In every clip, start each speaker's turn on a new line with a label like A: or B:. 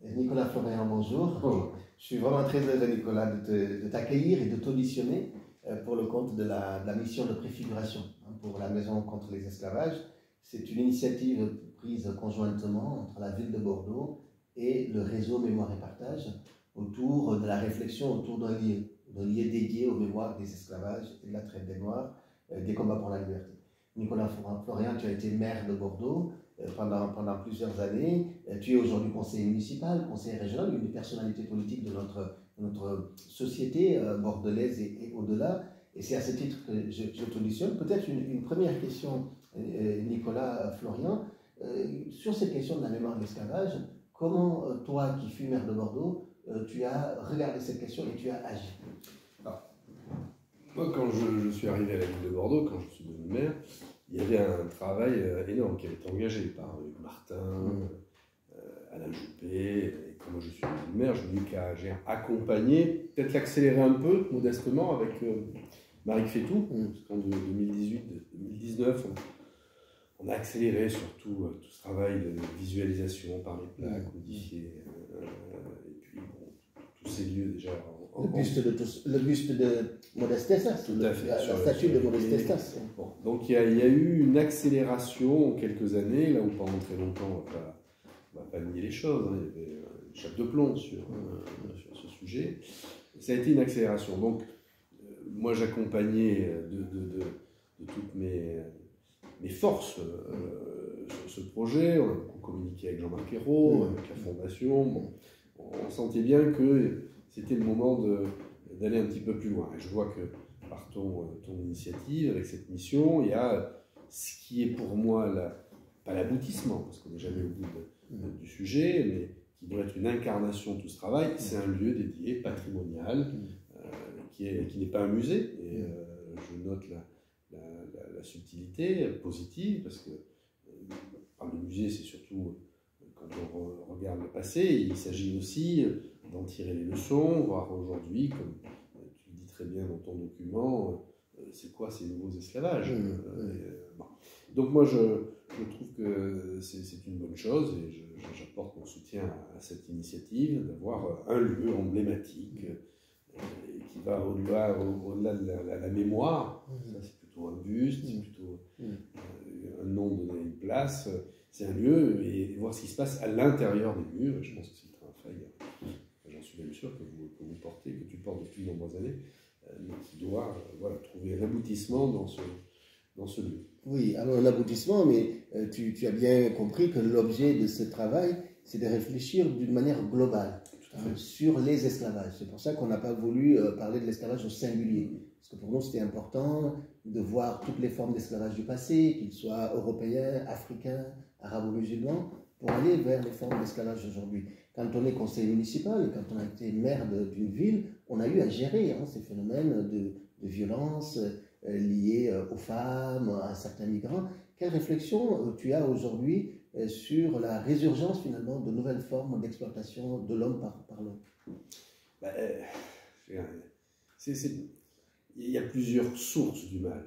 A: Nicolas Florian, bonjour.
B: Bonjour.
A: Je suis vraiment très heureux, Nicolas, de t'accueillir et de t'auditionner pour le compte de la mission de préfiguration pour la Maison contre les esclavages. C'est une initiative prise conjointement entre la ville de Bordeaux et le réseau Mémoire et Partage autour de la réflexion autour d'un lieu dédié aux mémoires des esclavages et de la traite des Noirs, des combats pour la liberté. Nicolas Florian, tu as été maire de Bordeaux pendant plusieurs années. Tu es aujourd'hui conseiller municipal, conseiller régional, une des personnalités politiques de notre société bordelaise et au-delà. Et c'est à ce titre que je t'auditionne. Peut-être une première question, Nicolas Florian, sur cette question de la mémoire de l'esclavage. Comment, toi qui fus maire de Bordeaux, tu as regardé cette question et tu as agi?
B: Moi, quand je suis arrivé à la ville de Bordeaux, quand je suis devenu maire, il y avait un travail énorme qui avait été engagé par Hugues Martin, Alain Juppé. Et quand moi je suis devenu maire, je n'ai qu'à accompagner, peut-être l'accélérer un peu, modestement, avec Marie Fétou. Parce qu'en 2018-2019, on a accéléré surtout tout ce travail de visualisation par les plaques modifiées. Et puis, bon, tous ces lieux déjà.
A: Le buste de Modeste Tessas, la statue de Modeste Tessas.
B: Bon, donc il y a eu une accélération en quelques années, là où pendant très longtemps, on ne va pas nier les choses, hein, il y avait une chape de plomb sur ce sujet. Ça a été une accélération. Donc, moi j'accompagnais de toutes mes forces sur ce projet. On a beaucoup communiqué avec Jean-Marc Ayrault, avec la Fondation. Bon, on sentait bien que c'était le moment d'aller un petit peu plus loin. Et je vois que par ton initiative, avec cette mission, il y a ce qui est pour moi, pas l'aboutissement, parce qu'on n'est jamais au bout du sujet, mais qui doit être une incarnation de tout ce travail. C'est un lieu dédié, patrimonial, qui n'est pas un musée. Et je note la subtilité positive, parce que le musée, c'est surtout, quand on regarde le passé, il s'agit aussi d'en tirer les leçons, voir aujourd'hui, comme tu le dis très bien dans ton document, c'est quoi ces nouveaux esclavages. Bon. Donc moi, je trouve que c'est une bonne chose, et j'apporte mon soutien à cette initiative d'avoir un lieu emblématique qui va au-delà de la mémoire. Ça, c'est plutôt un buste, c'est plutôt un nom donné à une place. C'est un lieu, et voir ce qui se passe à l'intérieur des murs. Et je pense que c'est le travail, j'en suis bien sûr, que vous portez, que tu portes depuis de nombreuses années, mais qui doit trouver l'aboutissement dans ce lieu.
A: Oui, alors un aboutissement, mais tu as bien compris que l'objet de ce travail, c'est de réfléchir d'une manière globale sur les esclavages. C'est pour ça qu'on n'a pas voulu parler de l'esclavage au singulier. Parce que pour nous, c'était important de voir toutes les formes d'esclavage du passé, qu'ils soient européens, africains, arabo-musulmans, pour aller vers les formes d'esclavage d'aujourd'hui. Quand on est conseiller municipal et quand on a été maire d'une ville, on a eu à gérer ces phénomènes de violence liés aux femmes, à certains migrants. Quelle réflexion tu as aujourd'hui sur la résurgence finalement de nouvelles formes d'exploitation de l'homme par l'homme?
B: Il y a plusieurs sources du mal.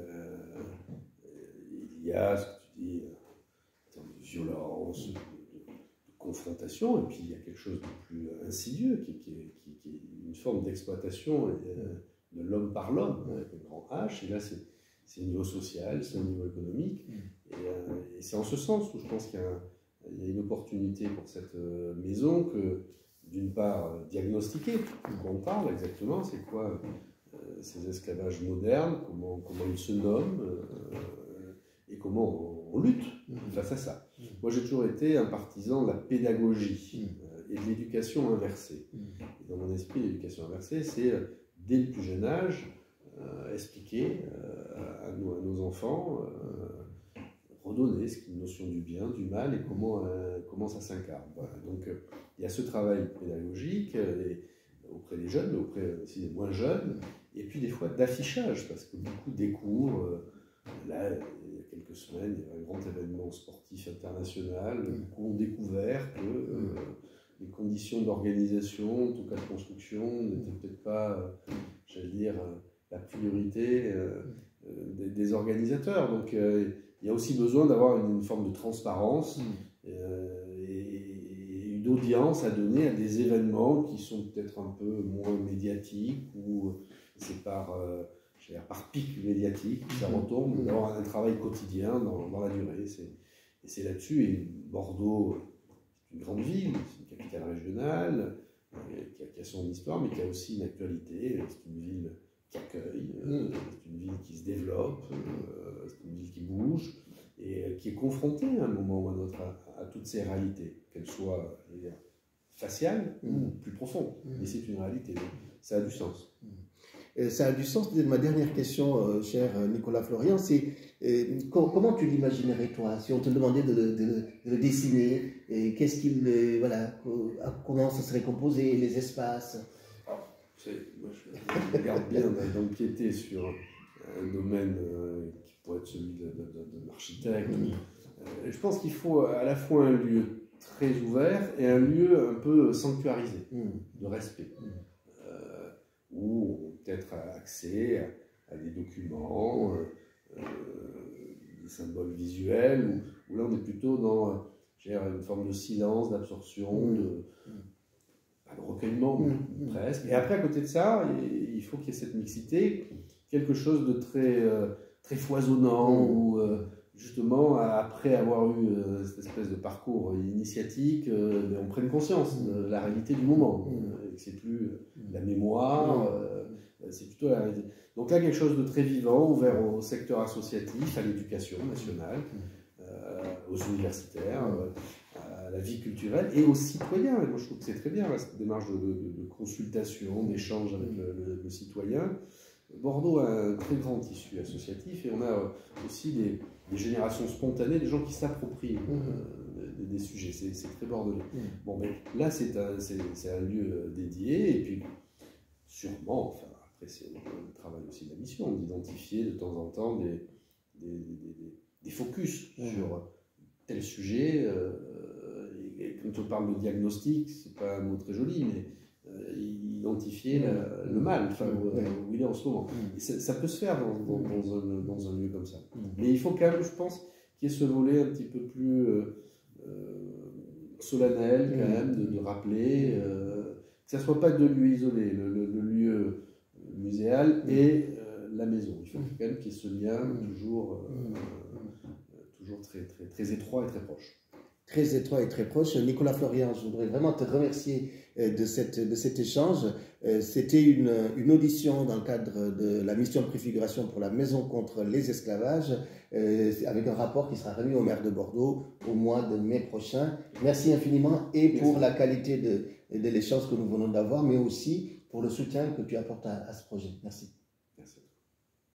B: Il y a ce que tu dis, en termes de violence, de confrontation, et puis il y a quelque chose de plus insidieux, qui est une forme d'exploitation de l'homme par l'homme, avec un grand H, et là c'est au niveau social, c'est au niveau économique, et c'est en ce sens où je pense qu'il y a une opportunité pour cette maison que, d'une part, diagnostiquer de quoi on parle exactement, c'est quoi ces esclavages modernes, comment ils se nomment, et comment on lutte face à ça. Moi, j'ai toujours été un partisan de la pédagogie et de l'éducation inversée. Et dans mon esprit, l'éducation inversée, c'est, dès le plus jeune âge, expliquer à nos enfants, redonner ce qu'est une notion du bien, du mal, et comment ça s'incarne. Voilà. Donc, il y a ce travail pédagogique auprès des jeunes, mais auprès aussi des moins jeunes, et puis des fois d'affichage, parce que beaucoup découvrent, là, il y a quelques semaines, il y a un grand événement sportif international, beaucoup ont découvert que les conditions d'organisation, en tout cas de construction, n'étaient peut-être pas, j'allais dire, la priorité des organisateurs. Donc il y a aussi besoin d'avoir une forme de transparence et d'audience à donner à des événements qui sont peut-être un peu moins médiatiques ou c'est par pic médiatique, ça retombe, d'avoir un travail quotidien dans la durée. Et c'est là-dessus, et Bordeaux, c'est une grande ville, c'est une capitale régionale, qui a son histoire, mais qui a aussi une actualité. C'est une ville qui accueille, c'est une ville qui se développe, c'est une ville qui bouge, et qui est confrontée à un moment ou à un autre à toutes ces réalités, qu'elles soient, je veux dire, faciales ou plus profondes. Mais c'est une réalité, donc ça a du sens.
A: Ça a du sens. Ma dernière question, cher Nicolas Florian, c'est comment tu l'imaginerais, toi, si on te demandait de le dessiner, qu'est-ce qu'il, voilà, comment ça serait composé, les espaces?
B: Moi, je regarde bien d'empiéter sur un domaine qui pourrait être celui d'un architecte. Je pense qu'il faut à la fois un lieu très ouvert et un lieu un peu sanctuarisé, de respect. Où on peut être accès à des documents, des symboles visuels, où là on est plutôt dans une forme de silence, d'absorption, pas de recueillement, presque. Et après, à côté de ça, il faut qu'il y ait cette mixité, quelque chose de très foisonnant, où justement, après avoir eu cette espèce de parcours initiatique, on prenne conscience de la réalité du moment. C'est plus la mémoire, c'est plutôt la réalité. Donc là, quelque chose de très vivant, ouvert au secteur associatif, à l'éducation nationale, aux universitaires, à la vie culturelle et aux citoyens. Et moi, je trouve que c'est très bien, là, cette démarche de consultation, d'échange avec le citoyen. Bordeaux a un très grand tissu associatif et on a aussi des générations spontanées, des gens qui s'approprient des sujets. C'est très bordelais. Bon, mais là, c'est un lieu dédié et puis sûrement, enfin, après, c'est le travail aussi de la mission, d'identifier de temps en temps des focus sur tel sujet. Et quand on parle de diagnostic, c'est pas un mot très joli, mais identifier le mal, enfin, où il est en ce moment. Et ça peut se faire dans un lieu comme ça. Mais il faut quand même, je pense, qu'il y ait ce volet un petit peu plus solennel, quand même, de rappeler que ça ne soit pas deux lieux isolés, le lieu muséal et la maison. Il faut quand même qu'il y ait ce lien toujours très étroit et très proche.
A: Très étroit et très proche. Nicolas Florian, je voudrais vraiment te remercier de cet échange. C'était une audition dans le cadre de la mission de préfiguration pour la Maison contre les esclavages, avec un rapport qui sera remis au maire de Bordeaux au mois de mai prochain. Merci infiniment et pour la qualité de l'échange que nous venons d'avoir, mais aussi pour le soutien que tu apportes à ce projet. Merci.
B: Merci.